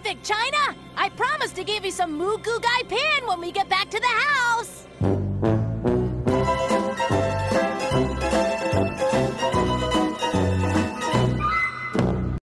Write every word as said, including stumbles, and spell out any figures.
China! I promised to give you some Moo Goo Gai Pan when we get back to the house!